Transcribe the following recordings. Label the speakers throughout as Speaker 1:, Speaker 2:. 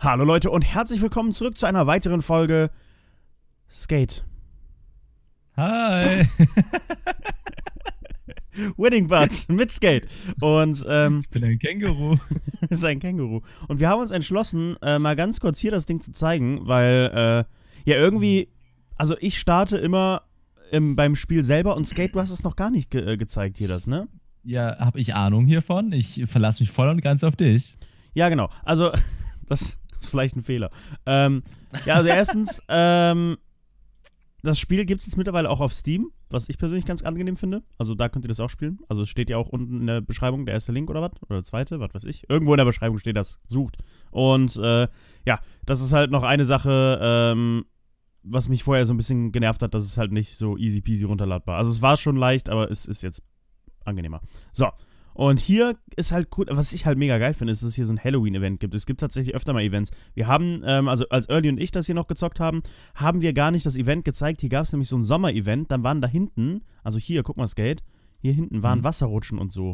Speaker 1: Hallo Leute und herzlich willkommen zurück zu einer weiteren Folge Skate.
Speaker 2: Hi!
Speaker 1: Wedding Butt mit Skate. Und
Speaker 2: Ich bin ein Känguru.
Speaker 1: ist ein Känguru. Und wir haben uns entschlossen, mal ganz kurz hier das Ding zu zeigen, weil ja irgendwie, also ich starte immer beim Spiel selber und Skate, du hast es noch gar nicht gezeigt hier, das, ne?
Speaker 2: Ja, habe ich Ahnung hiervon? Ich verlasse mich voll und ganz auf dich.
Speaker 1: Ja, genau. Also, das ist vielleicht ein Fehler. Ja, also erstens, das Spiel gibt es jetzt mittlerweile auch auf Steam, was ich persönlich ganz angenehm finde. Also da könnt ihr das auch spielen. Also es steht ja auch unten in der Beschreibung, der erste Link oder was? Oder der zweite, was weiß ich. Irgendwo in der Beschreibung steht das, sucht. Und ja, das ist halt noch eine Sache, was mich vorher so ein bisschen genervt hat, dass es halt nicht so easy peasy runterladbar. Also es war schon leicht, aber es ist jetzt angenehmer. So. Und hier ist halt cool, was ich halt mega geil finde, ist, dass es hier so ein Halloween-Event gibt. Es gibt tatsächlich öfter mal Events. Wir haben, also als Early und ich das hier noch gezockt haben, haben wir gar nicht das Event gezeigt. Hier gab es nämlich so ein Sommer-Event, dann waren da hinten, also hier, guck mal, Skate, hier hinten waren Wasserrutschen und so.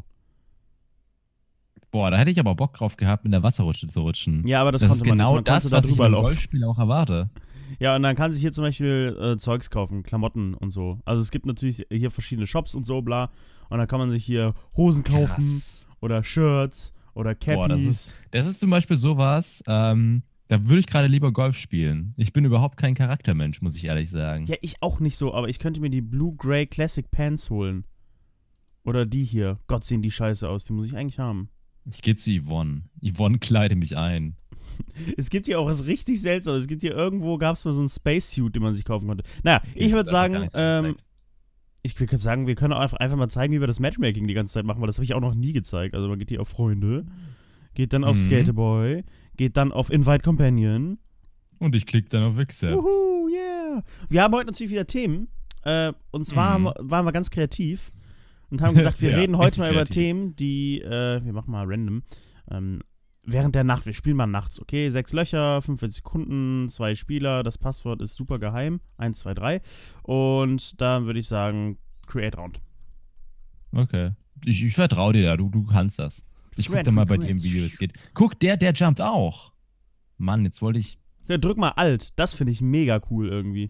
Speaker 2: Boah, da hätte ich aber Bock drauf gehabt, in der Wasserrutsche zu rutschen.
Speaker 1: Ja, aber das
Speaker 2: ist
Speaker 1: konnte man
Speaker 2: genau
Speaker 1: nicht. Man
Speaker 2: das, was ich im Golfspiel auch erwarte.
Speaker 1: Ja, und dann kann sich hier zum Beispiel Zeugs kaufen, Klamotten und so. Also es gibt natürlich hier verschiedene Shops und so, bla. Und dann kann man sich hier Hosen kaufen. Krass. Oder Shirts oder Cappies.
Speaker 2: Boah, das ist zum Beispiel sowas, da würde ich gerade lieber Golf spielen. Ich bin überhaupt kein Charaktermensch, muss ich ehrlich sagen.
Speaker 1: Ja, ich auch nicht so, aber ich könnte mir die Blue Grey Classic Pants holen. Oder die hier. Gott, sehen die scheiße aus, die muss ich eigentlich haben.
Speaker 2: Ich gehe zu Yvonne. Yvonne kleide mich ein.
Speaker 1: Es gibt hier auch was richtig Seltsames. Es gibt hier irgendwo, gab es mal so einen Spacesuit, den man sich kaufen konnte. Naja, ich würde sagen, ich würde sagen, wir können auch einfach mal zeigen, wie wir das Matchmaking die ganze Zeit machen, weil das habe ich auch noch nie gezeigt. Also man geht hier auf Freunde, geht dann auf Skateboy, geht dann auf Invite Companion.
Speaker 2: Und ich klicke dann auf Accept.
Speaker 1: Wuhu, yeah. Wir haben heute natürlich wieder Themen. Und zwar waren wir ganz kreativ und haben gesagt, wir reden heute mal über Themen, die, wir machen mal random, während der Nacht, wir spielen mal nachts, okay? 6 Löcher, 45 Sekunden, 2 Spieler, das Passwort ist super geheim, 1, 2, 3. Und dann würde ich sagen, Create Round.
Speaker 2: Okay. Ich vertraue dir da, du kannst das. Ich guck dann mal bei dem Video, wie es geht. Guck, der jumpt auch. Mann, jetzt wollte ich...
Speaker 1: Ja, drück mal Alt, das finde ich mega cool irgendwie.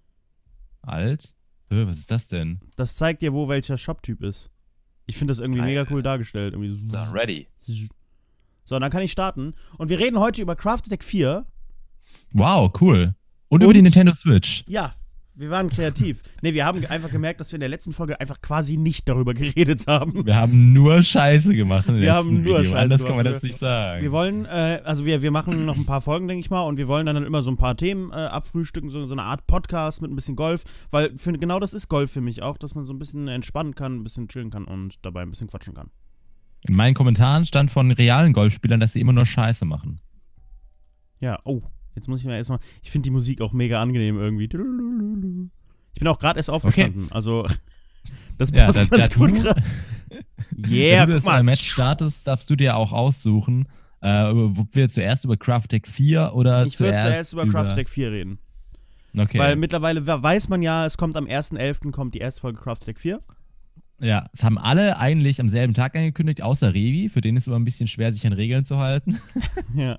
Speaker 2: Alt? Was ist das denn?
Speaker 1: Das zeigt dir, wo welcher Shop-Typ ist. Ich finde das irgendwie mega cool dargestellt. Irgendwie
Speaker 2: so, ready.
Speaker 1: So, dann kann ich starten. Und wir reden heute über Craft Attack 4.
Speaker 2: Wow, cool. Und über die Nintendo Switch.
Speaker 1: Ja, wir waren kreativ. Ne, wir haben einfach gemerkt, dass wir in der letzten Folge einfach quasi nicht darüber geredet haben.
Speaker 2: Wir haben nur Scheiße gemacht im
Speaker 1: letzten Video. Scheiße
Speaker 2: Anders kann man das nicht sagen.
Speaker 1: Wir wollen, also wir machen noch ein paar Folgen, denke ich mal, und wir wollen dann immer so ein paar Themen abfrühstücken, so eine Art Podcast mit ein bisschen Golf, weil genau das ist Golf für mich auch, dass man so ein bisschen entspannen kann, ein bisschen chillen kann und dabei ein bisschen quatschen kann.
Speaker 2: In meinen Kommentaren stand von realen Golfspielern, dass sie immer nur Scheiße machen.
Speaker 1: Ja, oh, jetzt muss ich mal erstmal. Ich finde die Musik auch mega angenehm irgendwie. Ich bin auch gerade erst aufgestanden, also das passt ganz gut gerade.
Speaker 2: Yeah, wenn du das Match startest, darfst du dir auch aussuchen, ob wir zuerst über Craft Attack 4 oder
Speaker 1: ich würde zuerst über Craft Attack 4 reden.
Speaker 2: Okay.
Speaker 1: Weil mittlerweile weiß man ja, es kommt am 1.11. kommt die erste Folge Craft Attack 4.
Speaker 2: Ja, es haben alle eigentlich am selben Tag angekündigt, außer Revi. Für den ist es immer ein bisschen schwer, sich an Regeln zu halten.
Speaker 1: Ja.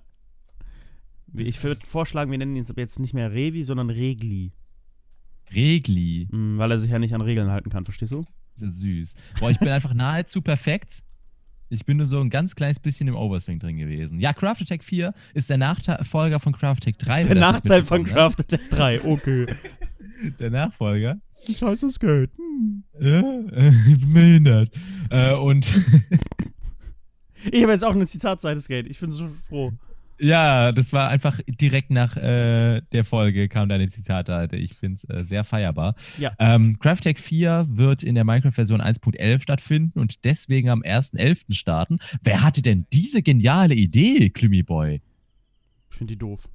Speaker 1: Ich würde vorschlagen, wir nennen ihn jetzt nicht mehr Revi, sondern Regli.
Speaker 2: Regli?
Speaker 1: Weil er sich ja nicht an Regeln halten kann, verstehst du?
Speaker 2: Sehr süß. Boah, ich bin einfach nahezu perfekt. Ich bin nur so ein ganz kleines bisschen im Overswing drin gewesen. Ja, Craft Attack 4 ist der Nachfolger von Craft Attack 3.
Speaker 1: Ist der Nachteil von Craft Attack 3, okay.
Speaker 2: Der Nachfolger.
Speaker 1: Ich heiße Skate.
Speaker 2: Ja, ich bin behindert. Und
Speaker 1: ich habe jetzt auch eine Zitatseite, Skate. Ich bin so froh.
Speaker 2: Ja, das war einfach direkt nach der Folge kam deine Zitatseite. Ich finde es sehr feierbar.
Speaker 1: Ja.
Speaker 2: Craft Attack 4 wird in der Minecraft-Version 1.11 stattfinden und deswegen am 1.11. starten. Wer hatte denn diese geniale Idee, Klümi-Boy?
Speaker 1: Ich finde die doof.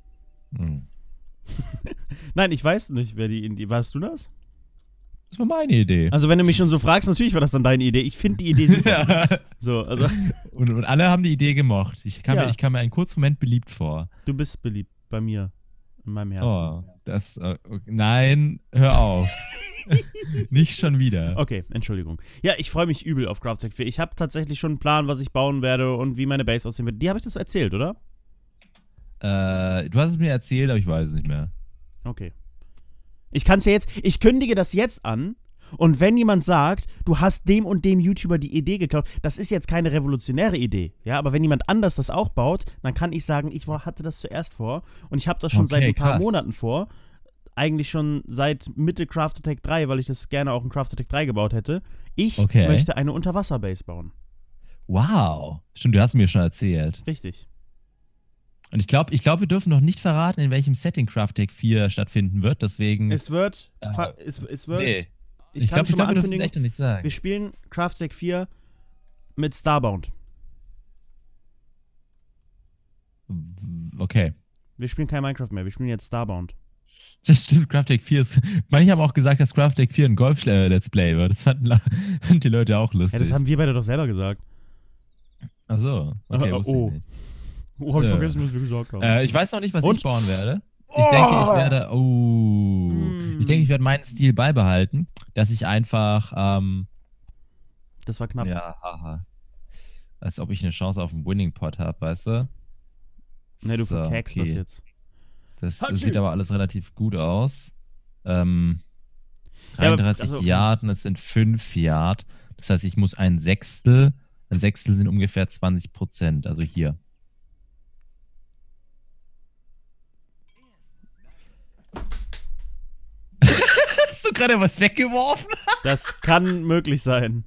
Speaker 1: Nein, ich weiß nicht, wer die Idee. Warst du das?
Speaker 2: Das war meine Idee.
Speaker 1: Also wenn du mich schon so fragst, natürlich war das dann deine Idee. Ich finde die Idee super.
Speaker 2: Ja.
Speaker 1: So, also.
Speaker 2: Und alle haben die Idee gemocht. Ich kam mir einen kurzen Moment beliebt vor.
Speaker 1: Du bist beliebt bei mir. In meinem Herzen.
Speaker 2: Oh, das. Nein, hör auf. Nicht schon wieder.
Speaker 1: Okay, Entschuldigung. Ja, ich freue mich übel auf Craft Attack 4. Ich habe tatsächlich schon einen Plan, was ich bauen werde und wie meine Base aussehen wird. Die habe ich das erzählt, oder?
Speaker 2: Du hast es mir erzählt, aber ich weiß es nicht mehr.
Speaker 1: Okay. Ich kündige das jetzt an. Und wenn jemand sagt, du hast dem und dem YouTuber die Idee geklaut, das ist jetzt keine revolutionäre Idee, ja, aber wenn jemand anders das auch baut, dann kann ich sagen, hatte das zuerst vor und ich habe das schon seit ein paar Monaten vor, eigentlich schon seit Mitte Craft Attack 3, weil ich das gerne auch in Craft Attack 3 gebaut hätte. Ich möchte eine Unterwasserbase bauen.
Speaker 2: Wow. Stimmt, du hast mir schon erzählt.
Speaker 1: Richtig.
Speaker 2: Und ich glaube, wir dürfen noch nicht verraten, in welchem Setting Craft Attack 4 stattfinden wird, deswegen...
Speaker 1: Es wird...
Speaker 2: Nee.
Speaker 1: Ich kann schon mal ankündigen,
Speaker 2: echt noch nicht sagen.
Speaker 1: Wir spielen Craft Attack 4 mit Starbound.
Speaker 2: Okay.
Speaker 1: Wir spielen kein Minecraft mehr, wir spielen jetzt Starbound.
Speaker 2: Das stimmt, Craft Attack 4 ist... Manche haben auch gesagt, dass Craft Attack 4 ein Golf-Let's Play wird. Das fanden die Leute auch lustig.
Speaker 1: Ja, das haben wir beide doch selber gesagt.
Speaker 2: Ach so. Okay, wusste ich nicht.
Speaker 1: Oh, hab ich vergessen, was wir gesagt haben.
Speaker 2: Ich weiß noch nicht, was ich bauen werde. Ich denke, ich werde... Ich denke, ich werde meinen Stil beibehalten, dass ich einfach...
Speaker 1: das war knapp.
Speaker 2: Ja, haha. Als ob ich eine Chance auf einen Winning Pot habe, weißt du?
Speaker 1: Ne, du verkackst das jetzt.
Speaker 2: Das sieht aber alles relativ gut aus. 33 Yard, das sind 5 Yard. Das heißt, ich muss ein Sechstel. Ein Sechstel sind ungefähr 20%. Also hier. Hast du gerade was weggeworfen?
Speaker 1: Das kann möglich sein.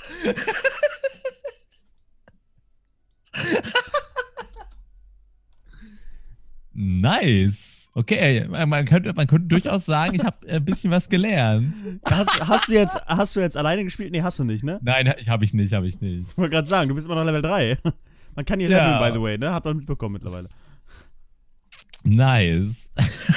Speaker 2: Nice. Okay, man könnte durchaus sagen, ich habe ein bisschen was gelernt.
Speaker 1: Hast du jetzt alleine gespielt? Nee, hast du nicht, ne?
Speaker 2: Nein, habe ich nicht. Ich
Speaker 1: wollte gerade sagen, du bist immer noch Level 3. Man kann hier leveln, by the way, ne? Hat man mitbekommen mittlerweile.
Speaker 2: Nice.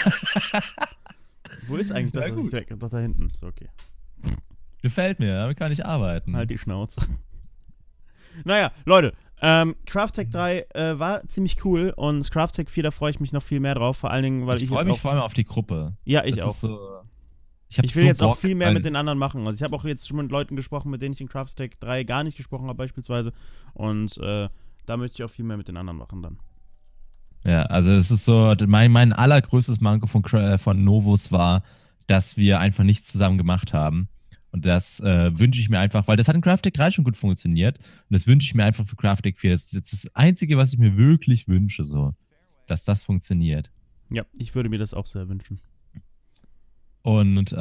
Speaker 1: Wo ist eigentlich das? Das ist direkt da hinten. So, okay.
Speaker 2: Gefällt mir, damit kann ich arbeiten.
Speaker 1: Halt die Schnauze. Naja, Leute, Craft Attack 3 war ziemlich cool und Craft Attack 4, da freue ich mich noch viel mehr drauf, vor allen Dingen, weil ich
Speaker 2: freue mich vor allem auf die Gruppe.
Speaker 1: Ja, ich auch. Ich will jetzt auch viel mehr mit den anderen machen. Also ich habe auch jetzt schon mit Leuten gesprochen, mit denen ich in Craft Attack 3 gar nicht gesprochen habe beispielsweise und da möchte ich auch viel mehr mit den anderen machen dann.
Speaker 2: Ja, also es ist so, mein allergrößtes Manko von Novus war, dass wir einfach nichts zusammen gemacht haben. Und das wünsche ich mir einfach, weil das hat in Craft Attack 3 schon gut funktioniert. Und das wünsche ich mir einfach für Craft Attack 4. Das ist jetzt das Einzige, was ich mir wirklich wünsche, so, dass das funktioniert.
Speaker 1: Ja, ich würde mir das auch sehr wünschen.
Speaker 2: Und,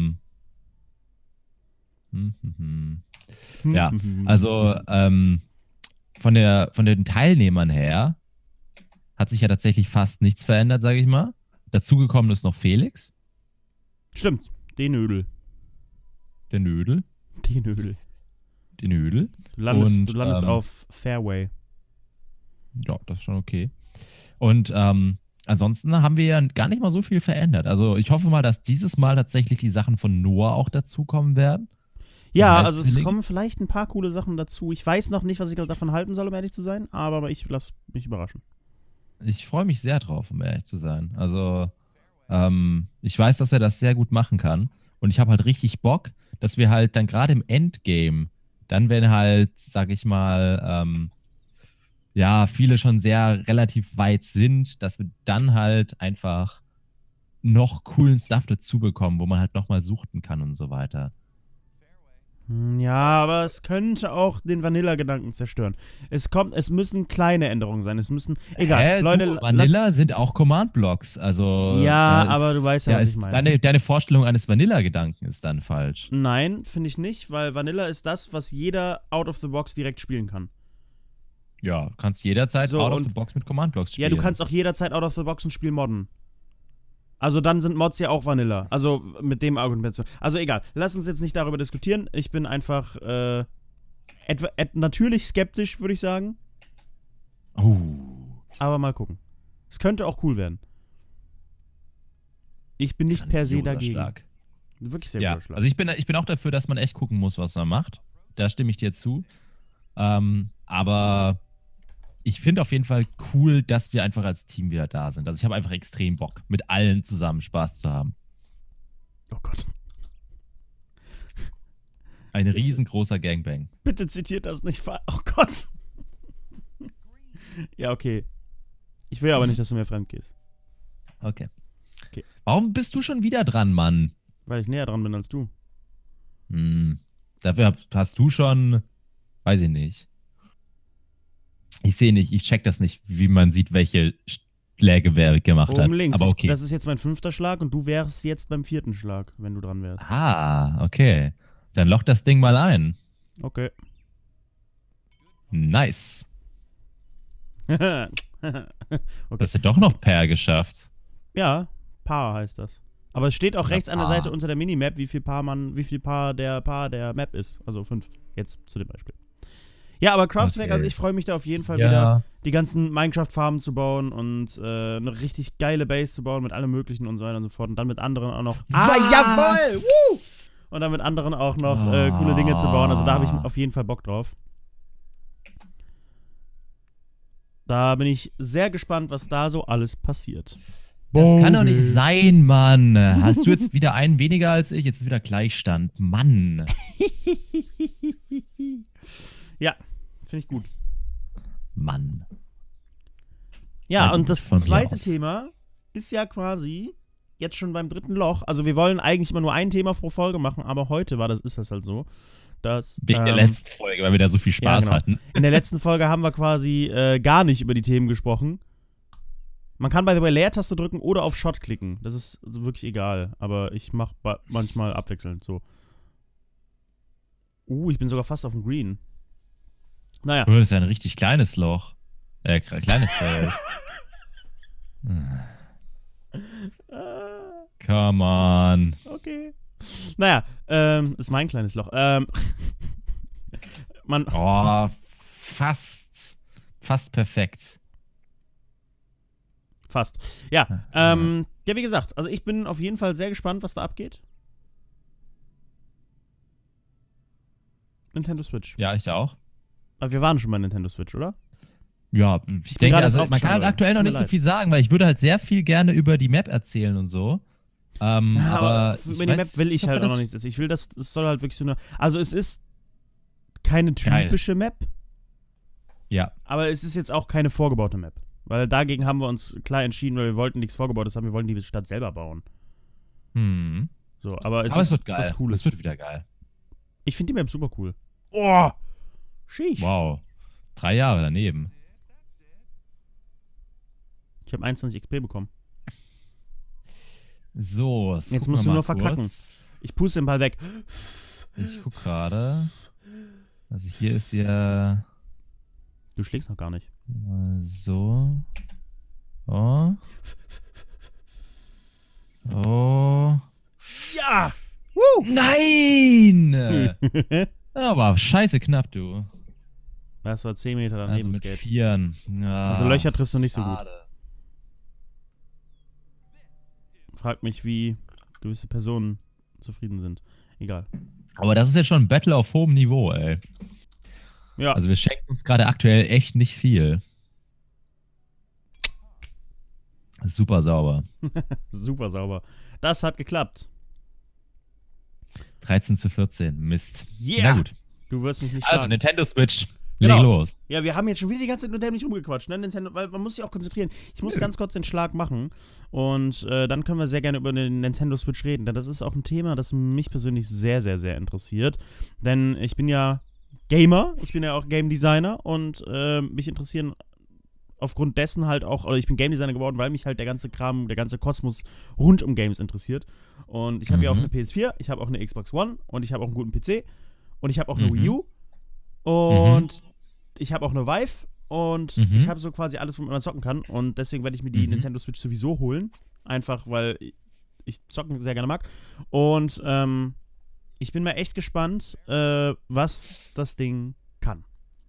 Speaker 2: ja, also, von den Teilnehmern her hat sich ja tatsächlich fast nichts verändert, sage ich mal. Dazugekommen ist noch Felix.
Speaker 1: Stimmt, den Ödel.
Speaker 2: Der Nödel.
Speaker 1: Die Nödel.
Speaker 2: Die Nödel.
Speaker 1: Du landest auf Fairway.
Speaker 2: Ja, das ist schon okay. Und ansonsten haben wir ja gar nicht mal so viel verändert. Also ich hoffe mal, dass dieses Mal tatsächlich die Sachen von Noah auch dazukommen werden.
Speaker 1: Ja, also es kommen vielleicht ein paar coole Sachen dazu. Ich weiß noch nicht, was ich davon halten soll, um ehrlich zu sein, aber ich lasse mich überraschen.
Speaker 2: Ich freue mich sehr drauf, um ehrlich zu sein. Also ich weiß, dass er das sehr gut machen kann. Und ich habe halt richtig Bock, dass wir halt dann gerade im Endgame, dann wenn halt, sag ich mal, ja, viele schon sehr relativ weit sind, dass wir dann halt einfach noch coolen Stuff dazu bekommen, wo man halt nochmal suchten kann und so weiter.
Speaker 1: Ja, aber es könnte auch den Vanilla-Gedanken zerstören. Es müssen kleine Änderungen sein. Es müssen. Egal, Leute.
Speaker 2: Vanilla sind auch Command-Blocks. Also.
Speaker 1: Ja, aber du weißt ja, was ich meine.
Speaker 2: Deine Vorstellung eines Vanilla-Gedanken ist dann falsch.
Speaker 1: Nein, finde ich nicht, weil Vanilla ist das, was jeder out of the box direkt spielen kann.
Speaker 2: Ja, kannst jederzeit out of the box mit Command-Blocks spielen.
Speaker 1: Ja, du kannst auch jederzeit out of the box ein Spiel modden. Also dann sind Mods ja auch Vanilla. Also mit dem Argument. Also egal, lass uns jetzt nicht darüber diskutieren. Ich bin einfach natürlich skeptisch, würde ich sagen. Aber mal gucken. Es könnte auch cool werden. Ich bin nicht per se dagegen.
Speaker 2: Stark.
Speaker 1: Wirklich sehr guter Schlag.
Speaker 2: Also ich bin auch dafür, dass man echt gucken muss, was man macht. Da stimme ich dir zu. Aber ich finde auf jeden Fall cool, dass wir einfach als Team wieder da sind. Also ich habe einfach extrem Bock, mit allen zusammen Spaß zu haben.
Speaker 1: Oh Gott.
Speaker 2: Ein riesengroßer Gangbang.
Speaker 1: Bitte zitiert das nicht. Oh Gott. Ja, okay. Ich will aber nicht, dass du mir fremd gehst.
Speaker 2: Okay.
Speaker 1: Okay.
Speaker 2: Warum bist du schon wieder dran, Mann?
Speaker 1: Weil ich näher dran bin als du.
Speaker 2: Dafür hast du schon, weiß ich nicht. Ich sehe nicht, ich check das nicht, wie man sieht, welche Schläge wer gemacht
Speaker 1: Oben
Speaker 2: hat.
Speaker 1: links.
Speaker 2: Aber okay.
Speaker 1: Das ist jetzt mein 5. Schlag und du wärst jetzt beim 4. Schlag, wenn du dran wärst.
Speaker 2: Ah, okay. Dann loch das Ding mal ein.
Speaker 1: Okay.
Speaker 2: Nice.
Speaker 1: Okay.
Speaker 2: Du hast ja doch noch Pair geschafft.
Speaker 1: Ja, Paar heißt das. Aber es steht auch
Speaker 2: Ja,
Speaker 1: rechts an der
Speaker 2: Paar.
Speaker 1: Seite unter der Minimap, wie viel Paar der Map ist. Also 5, jetzt zu dem Beispiel. Ja, aber Craftback,
Speaker 2: Okay.
Speaker 1: also ich freue mich da auf jeden Fall
Speaker 2: Ja.
Speaker 1: wieder, die ganzen Minecraft-Farmen zu bauen und eine richtig geile Base zu bauen mit allem möglichen und so weiter und so fort. Und dann mit anderen auch noch. Jawohl! Woo! Und dann mit anderen auch noch coole Dinge zu bauen. Also da habe ich auf jeden Fall Bock drauf. Da bin ich sehr gespannt, was da so alles passiert.
Speaker 2: Das kann doch nicht sein, Mann. Hast du jetzt wieder einen weniger als ich? Jetzt wieder Gleichstand. Mann.
Speaker 1: Ja, finde ich gut.
Speaker 2: Mann.
Speaker 1: Ja,
Speaker 2: Na
Speaker 1: und
Speaker 2: gut,
Speaker 1: das
Speaker 2: von mir
Speaker 1: zweite
Speaker 2: aus.
Speaker 1: Thema ist ja quasi jetzt schon beim 3. Loch. Also wir wollen eigentlich immer nur ein Thema pro Folge machen, aber heute ist das halt so, dass
Speaker 2: Wegen der letzten Folge, weil wir da so viel Spaß
Speaker 1: genau.
Speaker 2: hatten.
Speaker 1: in der letzten Folge haben wir quasi gar nicht über die Themen gesprochen. Man kann bei Leertaste drücken oder auf Shot klicken. Das ist also wirklich egal, aber ich mache manchmal abwechselnd so. Ich bin sogar fast auf dem Green. Naja.
Speaker 2: Oh, das ist ja ein richtig kleines Loch. Kleines Feld. Come on.
Speaker 1: Okay. Naja, ist mein kleines Loch.
Speaker 2: Oh, fast perfekt.
Speaker 1: Fast. Ja, ja, wie gesagt, also ich bin auf jeden Fall sehr gespannt, was da abgeht. Nintendo Switch.
Speaker 2: Ja, ich auch.
Speaker 1: Aber wir waren schon bei Nintendo Switch, oder?
Speaker 2: Ja, ich denke,
Speaker 1: gerade
Speaker 2: also
Speaker 1: erst
Speaker 2: man kann halt
Speaker 1: aufgeschaut,
Speaker 2: aktuell noch
Speaker 1: tut mir
Speaker 2: nicht so
Speaker 1: leid.
Speaker 2: viel sagen, weil ich würde halt sehr viel gerne über die Map erzählen und so. Aber
Speaker 1: über die Map will ich halt auch noch nicht. Ich will, es soll halt wirklich so eine. Also es ist keine typische Map,
Speaker 2: Ja.
Speaker 1: aber es ist jetzt auch keine vorgebaute Map. Weil dagegen haben wir uns klar entschieden, weil wir wollten nichts Vorgebautes haben, wir wollten die Stadt selber bauen. So, aber es ist
Speaker 2: wird geil.
Speaker 1: was Cooles.
Speaker 2: Es wird wieder geil.
Speaker 1: Ich finde die Map super cool. Oh! Sheesh.
Speaker 2: Wow. 3 Jahre daneben.
Speaker 1: Ich habe 21 XP bekommen.
Speaker 2: So,
Speaker 1: Jetzt musst du nur verkacken. Ich puste den Ball weg.
Speaker 2: Ich guck gerade. Also hier ist ja
Speaker 1: Du schlägst noch gar nicht.
Speaker 2: so. Oh. Oh.
Speaker 1: Ja!
Speaker 2: Nein! Aber scheiße knapp, du.
Speaker 1: Das war 10 Meter daneben.
Speaker 2: Also mit
Speaker 1: Skate.
Speaker 2: 4. Ja.
Speaker 1: Also Löcher triffst du nicht so gut.
Speaker 2: Schade.
Speaker 1: Frag mich, wie gewisse Personen zufrieden sind. Egal.
Speaker 2: Aber das ist jetzt schon ein Battle auf hohem Niveau, ey.
Speaker 1: Ja.
Speaker 2: Also wir schenken uns gerade aktuell echt nicht viel. Super sauber.
Speaker 1: Super sauber. Das hat geklappt.
Speaker 2: 13:14. Mist.
Speaker 1: Yeah!
Speaker 2: Na gut.
Speaker 1: Du wirst mich nicht
Speaker 2: Also
Speaker 1: schlagen.
Speaker 2: Nintendo Switch.
Speaker 1: Genau.
Speaker 2: Leg los.
Speaker 1: Ja, wir haben jetzt schon wieder die ganze Zeit nur dämlich rumgequatscht, ne? Nintendo, weil man muss sich auch konzentrieren. Ich muss ganz kurz den Schlag machen und dann können wir sehr gerne über den Nintendo Switch reden, denn das ist auch ein Thema, das mich persönlich sehr, sehr, sehr interessiert. Denn ich bin ja Gamer, ich bin ja auch Game Designer und mich interessieren aufgrund dessen halt auch, oder ich bin Game Designer geworden, weil mich halt der ganze Kram, der ganze Kosmos rund um Games interessiert. Und ich habe ja auch eine PS4, ich habe auch eine Xbox One und ich habe auch einen guten PC und ich habe auch eine Wii U. Und ich habe auch eine Vive und ich habe so quasi alles, womit man zocken kann. Und deswegen werde ich mir die Nintendo Switch sowieso holen. Einfach, weil ich zocken sehr gerne mag. Und ich bin mal echt gespannt, was das Ding kann.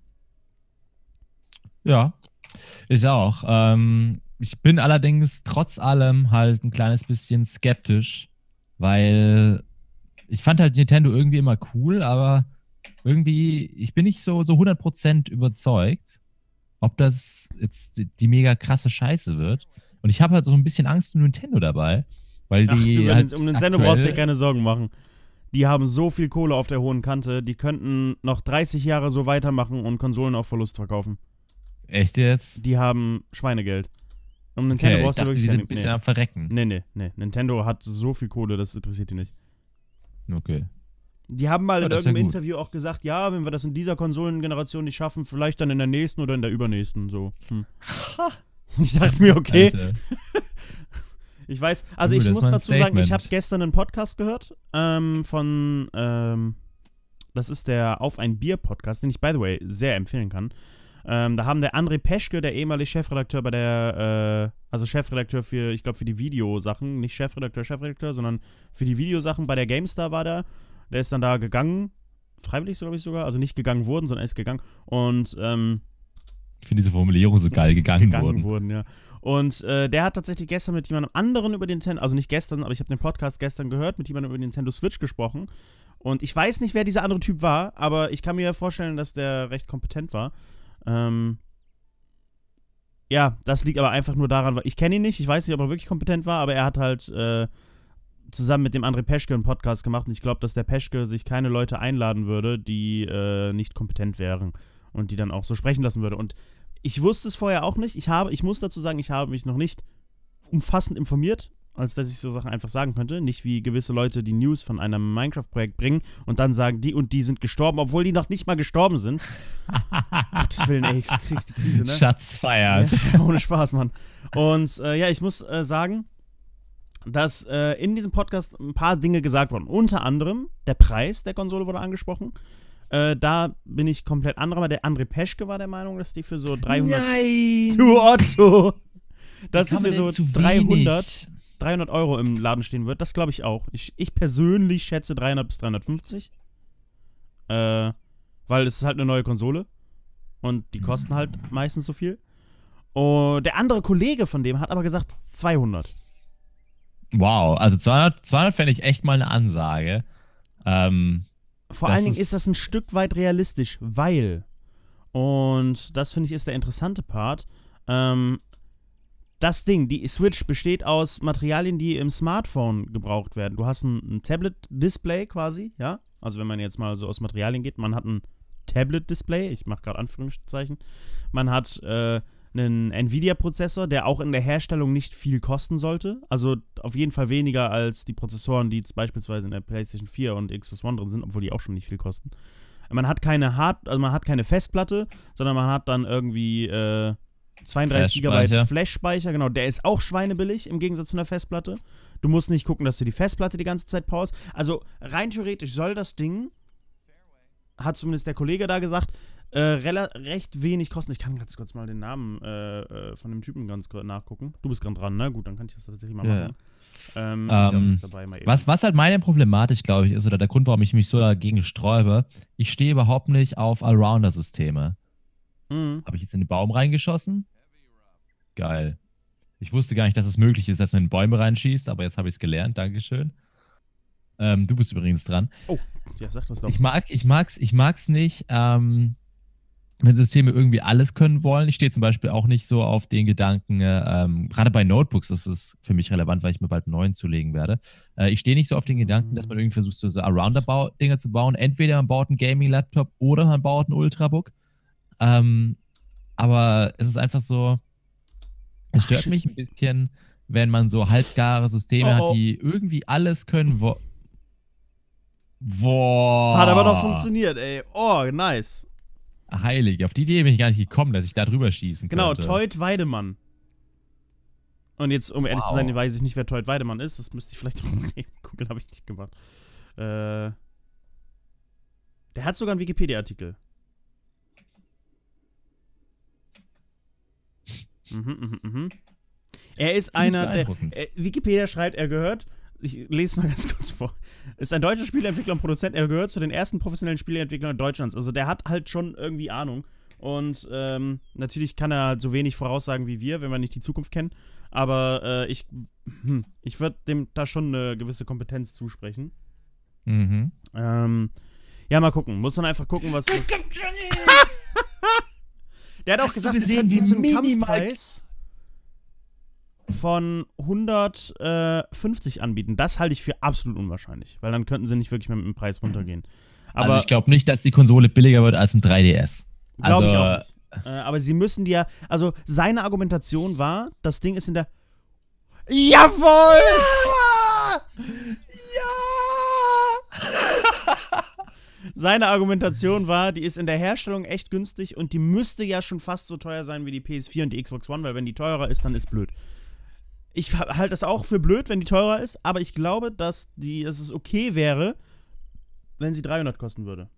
Speaker 2: Ja, ich auch. Ich bin allerdings trotz allem halt ein kleines bisschen skeptisch, weil ich fand halt Nintendo irgendwie immer cool, aber irgendwie, ich bin nicht so 100% überzeugt, ob das jetzt die mega krasse Scheiße wird. Und ich habe halt so ein bisschen Angst um Nintendo dabei, weil die halt
Speaker 1: um Nintendo brauchst du dir keine Sorgen machen. Die haben so viel Kohle auf der hohen Kante, die könnten noch 30 Jahre so weitermachen und Konsolen auf Verlust verkaufen.
Speaker 2: Echt jetzt?
Speaker 1: Die haben Schweinegeld. Um Nintendo
Speaker 2: Okay, ich
Speaker 1: brauchst du
Speaker 2: dachte,
Speaker 1: wirklich
Speaker 2: die sind
Speaker 1: keine.
Speaker 2: ein bisschen am Verrecken.
Speaker 1: Nee. Nintendo hat so viel Kohle, das interessiert die nicht.
Speaker 2: Okay.
Speaker 1: Die haben mal
Speaker 2: Ja,
Speaker 1: in
Speaker 2: das ist ja
Speaker 1: irgendeinem
Speaker 2: gut.
Speaker 1: Interview auch gesagt, ja, wenn wir das in dieser Konsolengeneration nicht schaffen, vielleicht dann in der nächsten oder in der übernächsten. So. Ich dachte mir, okay.
Speaker 2: Alter.
Speaker 1: Ich weiß, also
Speaker 2: Das
Speaker 1: ich
Speaker 2: ist
Speaker 1: muss
Speaker 2: mal ein
Speaker 1: dazu sagen, ich
Speaker 2: Statement.
Speaker 1: habe gestern einen Podcast gehört das ist der Auf ein Bier Podcast, den ich, by the way, sehr empfehlen kann. Da haben der André Peschke, der ehemalige Chefredakteur bei der, also Chefredakteur für, ich glaube, für die Videosachen, nicht Chefredakteur, sondern für die Videosachen bei der GameStar war der. Der ist dann da gegangen, freiwillig, glaube ich sogar, also nicht gegangen wurden, sondern er ist gegangen. Und,
Speaker 2: Ich finde diese Formulierung so geil, gegangen wurden.
Speaker 1: ja. Und der hat tatsächlich gestern mit jemandem anderen über den Nintendo, also nicht gestern, aber ich habe den Podcast gestern gehört, mit jemandem über den Nintendo Switch gesprochen. Und ich weiß nicht, wer dieser andere Typ war, aber ich kann mir vorstellen, dass der recht kompetent war. Ja, das liegt aber einfach nur daran, weil ich kenne ihn nicht, ich weiß nicht, ob er wirklich kompetent war, aber er hat halt zusammen mit dem André Peschke einen Podcast gemacht und ich glaube, dass der Peschke sich keine Leute einladen würde, die nicht kompetent wären und die dann auch so sprechen lassen würde. Und ich wusste es vorher auch nicht. Ich muss dazu sagen, ich habe mich noch nicht umfassend informiert, als dass ich so Sachen einfach sagen könnte. Nicht wie gewisse Leute die News von einem Minecraft-Projekt bringen und dann sagen, die und die sind gestorben, obwohl die noch nicht mal gestorben sind. Gottes Willen, ey, ich krieg die Krise, ne?
Speaker 2: Schatz feiert.
Speaker 1: Ja, ohne Spaß, Mann. Und ja, ich muss sagen, dass in diesem Podcast ein paar Dinge gesagt wurden. Unter anderem der Preis der Konsole wurde angesprochen. Da bin ich komplett anderer. Der André Peschke war der Meinung, dass die für so 300...
Speaker 2: Nein!
Speaker 1: Du Otto! Dass die
Speaker 2: Kann man
Speaker 1: für so
Speaker 2: denn zu
Speaker 1: 300 Euro im Laden stehen wird. Das glaube ich auch. Ich persönlich schätze 300 bis 350. Weil es ist halt eine neue Konsole. Und die kosten halt meistens so viel. Und der andere Kollege von dem hat aber gesagt 200.
Speaker 2: Wow, also 200 fände ich echt mal eine Ansage.
Speaker 1: Vor allen Dingen ist das ein Stück weit realistisch, weil, und das finde ich ist der interessante Part, das Ding, die Switch besteht aus Materialien, die im Smartphone gebraucht werden. Du hast ein Tablet-Display quasi, ja, also wenn man jetzt mal so aus Materialien geht, man hat ein Tablet-Display, ich mache gerade Anführungszeichen, man hat einen Nvidia-Prozessor, der auch in der Herstellung nicht viel kosten sollte. Also auf jeden Fall weniger als die Prozessoren, die jetzt beispielsweise in der PlayStation 4 und Xbox One drin sind, obwohl die auch schon nicht viel kosten. Man hat keine Festplatte, sondern man hat dann irgendwie 32 GB Flash-Speicher, genau, der ist auch schweinebillig im Gegensatz zu einer Festplatte. Du musst nicht gucken, dass du die Festplatte die ganze Zeit paust. Also rein theoretisch soll das Ding, hat zumindest der Kollege da gesagt, recht wenig kosten. Ich kann ganz kurz mal den Namen von dem Typen ganz kurz nachgucken. Du bist gerade dran, ne? Gut, dann kann ich das tatsächlich mal machen. Ist ja auch nichts dabei, mal eben.
Speaker 2: Was halt meine Problematik, glaube ich, ist, oder der Grund, warum ich mich so dagegen sträube, ich stehe überhaupt nicht auf Allrounder-Systeme. Habe ich jetzt in den Baum reingeschossen? Geil. Ich wusste gar nicht, dass es möglich ist, dass man in Bäume reinschießt, aber jetzt habe ich es gelernt. Dankeschön. Du bist übrigens dran.
Speaker 1: Oh, ja, sag das doch.
Speaker 2: Ich mag's nicht, wenn Systeme irgendwie alles können wollen. Ich stehe zum Beispiel auch nicht so auf den Gedanken, gerade bei Notebooks ist es für mich relevant, weil ich mir bald einen neuen zulegen werde. Ich stehe nicht so auf den Gedanken, dass man irgendwie versucht, so Arounder-Dinge zu bauen. Entweder man baut einen Gaming-Laptop oder man baut ein Ultrabook. Aber es ist einfach so, es stört mich ein bisschen, wenn man so halbgare Systeme hat, die irgendwie alles können.
Speaker 1: Hat aber doch funktioniert, ey. Oh, nice.
Speaker 2: Heilig, auf die Idee bin ich gar nicht gekommen, dass ich da drüber schießen könnte.
Speaker 1: Genau, Teut Weidemann. Und jetzt, um ehrlich zu sein, weiß ich nicht, wer Teut Weidemann ist. Das müsste ich vielleicht googeln, habe ich nicht gemacht. Der hat sogar einen Wikipedia-Artikel. Er ist einer der. Wikipedia schreibt, er gehört. Ich lese es mal ganz kurz vor. Ist ein deutscher Spieleentwickler und Produzent. Er gehört zu den ersten professionellen Spieleentwicklern Deutschlands. Also der hat halt schon irgendwie Ahnung. Und natürlich kann er halt so wenig voraussagen wie wir, wenn wir nicht die Zukunft kennen. Aber ich würde dem da schon eine gewisse Kompetenz zusprechen. Ja, mal gucken. Muss man einfach gucken, was. Der hat auch gesagt, wir sehen die zum Kampfpreis von 150 anbieten. Das halte ich für absolut unwahrscheinlich, weil dann könnten sie nicht wirklich mehr mit dem Preis runtergehen. Aber
Speaker 2: also ich glaube nicht, dass die Konsole billiger wird als ein 3DS.
Speaker 1: Glaube ich auch nicht. Aber sie müssen die ja, also seine Argumentation war, das Ding ist in der Jawohl!
Speaker 2: Ja!
Speaker 1: Seine Argumentation war, die ist in der Herstellung echt günstig und die müsste ja schon fast so teuer sein wie die PS4 und die Xbox One, weil wenn die teurer ist, dann ist blöd. Ich halte das auch für blöd, wenn die teurer ist, aber ich glaube, dass es okay wäre, wenn sie 300 kosten würde.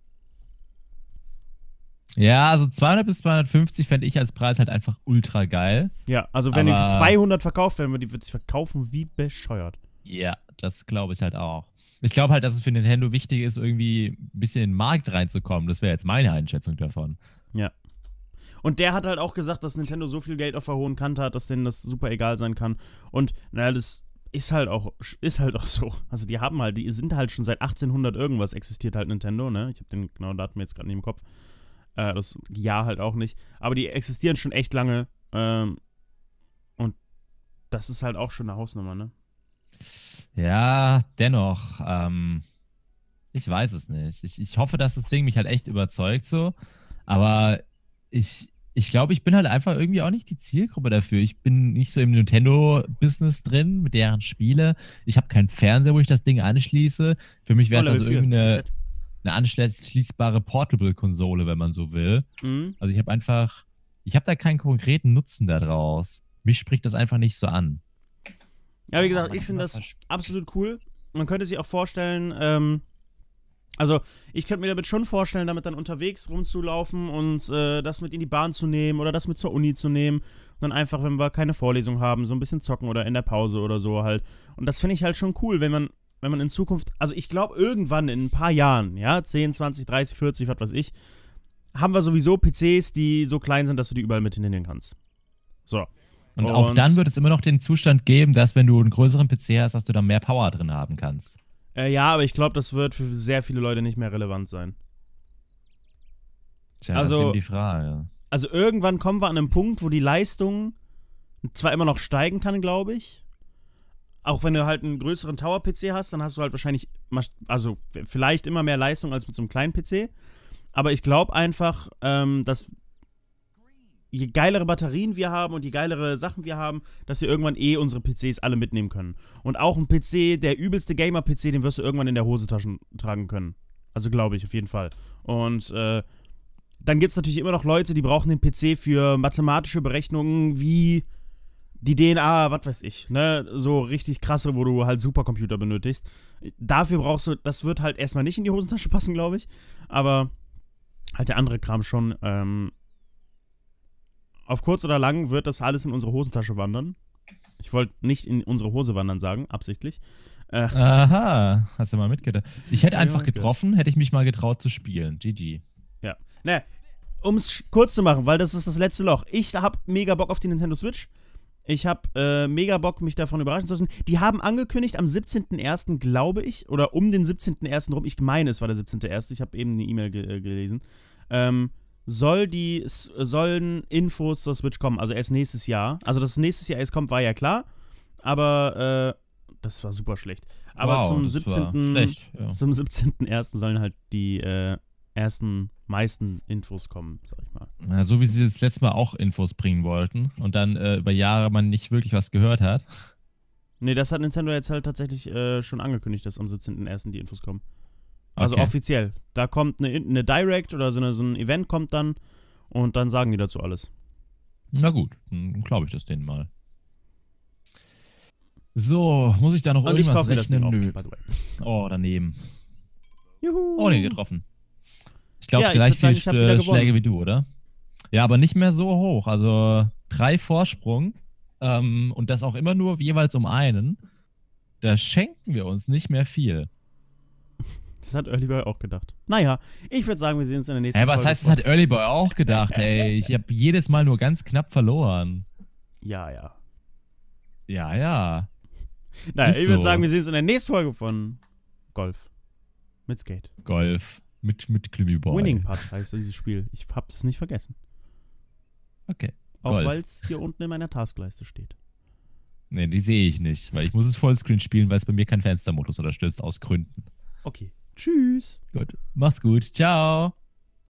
Speaker 2: Ja, also 200 bis 250 fände ich als Preis halt einfach ultra geil.
Speaker 1: Ja, also wenn die für 200 verkauft werden, würde die verkaufen wie bescheuert.
Speaker 2: Ja, das glaube ich halt auch. Ich glaube halt, dass es für Nintendo wichtig ist, irgendwie ein bisschen in den Markt reinzukommen. Das wäre jetzt meine Einschätzung davon.
Speaker 1: Ja. Und der hat halt auch gesagt, dass Nintendo so viel Geld auf der hohen Kante hat, dass denen das super egal sein kann. Und naja, das ist halt auch so. Also die sind halt schon seit 1800 irgendwas existiert halt Nintendo, ne? Ich habe den genauen Datum jetzt gerade nicht im Kopf. Das Jahr halt auch nicht. Aber die existieren schon echt lange. Und das ist halt auch schon eine Hausnummer, ne?
Speaker 2: Ja, dennoch, ich weiß es nicht. Ich hoffe, dass das Ding mich halt echt überzeugt so. Aber ich glaube, ich bin halt einfach irgendwie auch nicht die Zielgruppe dafür. Ich bin nicht so im Nintendo-Business drin mit deren Spiele. Ich habe keinen Fernseher, wo ich das Ding anschließe. Für mich wäre es also irgendwie eine anschließbare Portable-Konsole, wenn man so will.
Speaker 1: Mhm.
Speaker 2: Also ich habe da keinen konkreten Nutzen daraus. Mich spricht das einfach nicht so an.
Speaker 1: Ja, wie gesagt, ich finde das absolut cool. Man könnte sich auch vorstellen, also ich könnte mir damit schon vorstellen, damit dann unterwegs rumzulaufen und das mit in die Bahn zu nehmen oder das mit zur Uni zu nehmen. Und dann einfach, wenn wir keine Vorlesung haben, so ein bisschen zocken oder in der Pause oder so halt. Und das finde ich halt schon cool, wenn man in Zukunft, also ich glaube irgendwann in ein paar Jahren, ja, 10, 20, 30, 40, was weiß ich, haben wir sowieso PCs, die so klein sind, dass du die überall mit hinnehmen kannst. So.
Speaker 2: Und auch dann wird es immer noch den Zustand geben, dass wenn du einen größeren PC hast, dass du da mehr Power drin haben kannst.
Speaker 1: Ja, aber ich glaube, das wird für sehr viele Leute nicht mehr relevant sein.
Speaker 2: Tja, das ist eben die Frage.
Speaker 1: Also irgendwann kommen wir an einen Punkt, wo die Leistung zwar immer noch steigen kann, glaube ich. Auch wenn du halt einen größeren Tower-PC hast, dann hast du halt wahrscheinlich, also vielleicht immer mehr Leistung als mit so einem kleinen PC. Aber ich glaube einfach, dass je geilere Batterien wir haben und je geilere Sachen wir haben, dass wir irgendwann unsere PCs alle mitnehmen können. Und auch ein PC, der übelste Gamer-PC, den wirst du irgendwann in der Hosentasche tragen können. Also glaube ich, auf jeden Fall. Und dann gibt es natürlich immer noch Leute, die brauchen den PC für mathematische Berechnungen wie die DNA, was weiß ich, ne? So richtig krasse, wo du halt Supercomputer benötigst. Dafür brauchst du, das wird halt erstmal nicht in die Hosentasche passen, glaube ich. Aber halt der andere Kram schon, auf kurz oder lang wird das alles in unsere Hosentasche wandern. Ich wollte nicht in unsere Hose wandern sagen, absichtlich.
Speaker 2: Aha, hast du mal mitgedacht. Ich hätte einfach getroffen, hätte ich mich mal getraut zu spielen. GG.
Speaker 1: Ja. Naja, um es kurz zu machen, weil das ist das letzte Loch. Ich habe mega Bock auf die Nintendo Switch. Ich habe mega Bock, mich davon überraschen zu lassen. Die haben angekündigt am 17.01., glaube ich, oder um den 17.01. rum. Ich meine, es war der 17.01. Ich habe eben eine E-Mail gelesen. Sollen Infos zur Switch kommen, also erst nächstes Jahr. Also, dass es nächstes Jahr erst kommt, war ja klar. Aber, das war super schlecht. Aber zum 17.01. sollen halt die meisten Infos kommen, sag ich mal.
Speaker 2: Ja, so wie sie das letzte Mal auch Infos bringen wollten und dann über Jahre man nicht wirklich was gehört hat.
Speaker 1: Nee, das hat Nintendo jetzt halt tatsächlich schon angekündigt, dass am 17.01. die Infos kommen. Also
Speaker 2: Okay.
Speaker 1: offiziell. Da kommt eine Direct oder so ein Event kommt dann und dann sagen die dazu alles.
Speaker 2: Na gut, dann glaube ich das denen mal. So, muss ich da noch
Speaker 1: Und ich
Speaker 2: irgendwas
Speaker 1: kaufe mir das Ding
Speaker 2: rechnen?
Speaker 1: auch, by the way.
Speaker 2: Oh, daneben.
Speaker 1: Juhu.
Speaker 2: Oh, nee, getroffen. Ich glaube,
Speaker 1: Ja, ich
Speaker 2: gleich
Speaker 1: würd sagen,
Speaker 2: viele
Speaker 1: ich hab wieder
Speaker 2: Schläge
Speaker 1: gewonnen.
Speaker 2: wie du, oder? Ja, aber nicht mehr so hoch. Also 3 Vorsprung und das auch immer nur jeweils um einen. Da schenken wir uns nicht mehr viel.
Speaker 1: Das hat Early Boy auch gedacht. Naja, ich würde sagen, wir sehen uns in der nächsten Folge.
Speaker 2: Was heißt, das hat Early Boy auch gedacht, ey? Ich habe jedes Mal nur ganz knapp verloren.
Speaker 1: Ja, ja.
Speaker 2: Ja, ja.
Speaker 1: Naja,
Speaker 2: Ist
Speaker 1: ich würde
Speaker 2: so.
Speaker 1: sagen, wir sehen uns in der nächsten Folge von Golf. Mit Skate.
Speaker 2: Golf. Mit Klümmi Boy.
Speaker 1: Winning Putt heißt dieses Spiel. Ich habe das nicht vergessen.
Speaker 2: Okay.
Speaker 1: Auch
Speaker 2: Golf.
Speaker 1: weil es hier unten in meiner Taskleiste steht.
Speaker 2: Nee, die sehe ich nicht, weil ich muss es Vollscreen spielen, weil es bei mir keinen Fenstermodus unterstützt, aus Gründen.
Speaker 1: Okay. Tschüss.
Speaker 2: Gut. Mach's gut. Ciao.